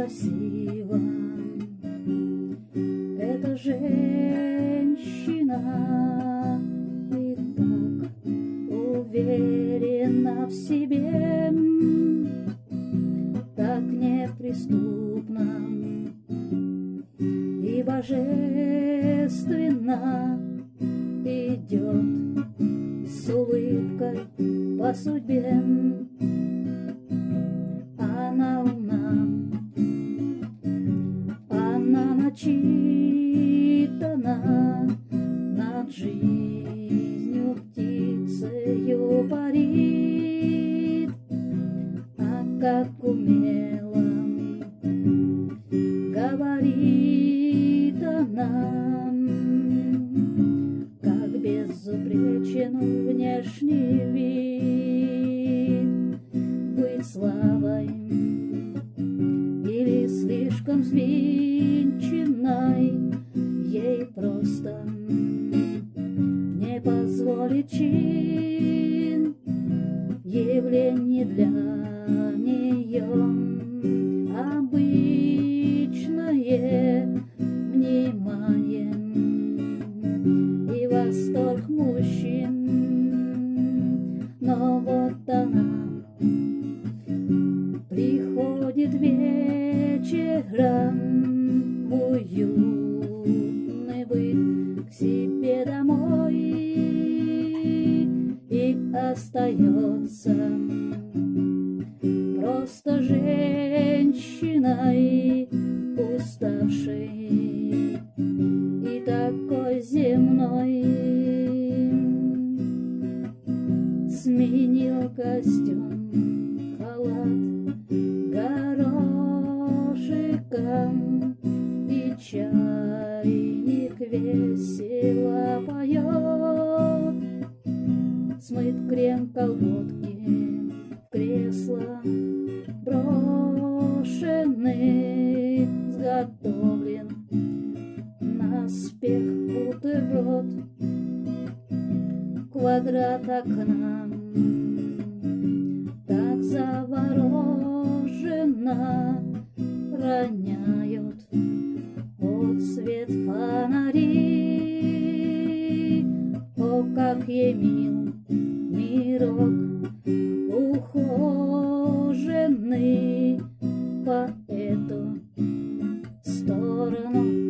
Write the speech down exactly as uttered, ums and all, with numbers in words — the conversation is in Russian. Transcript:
красива эта женщина, и так уверена в себе, так неприступна и божественно идет с улыбкой по судьбе. Она умна, она начитана, над жизнью птицею парит, а как умело говорит она, как безупречен внешний вид, быть славой или слишком взвинченной, ей просто не позволит чин, явление для нее обычное внимание и восторг мужчин. Но вот она приходит вечером в уютный быт к себе домой и остается просто женщиной, уставшей и такой земной. Сменил костюм, халат горошиком, и чайник весело поет. Смыт крем, колготки в кресло брошены, сготовлен наспех бутерброд, квадрат окна так завороженно роняют отсвет фонари. О, как ей мил мирок ухоженный по эту сторону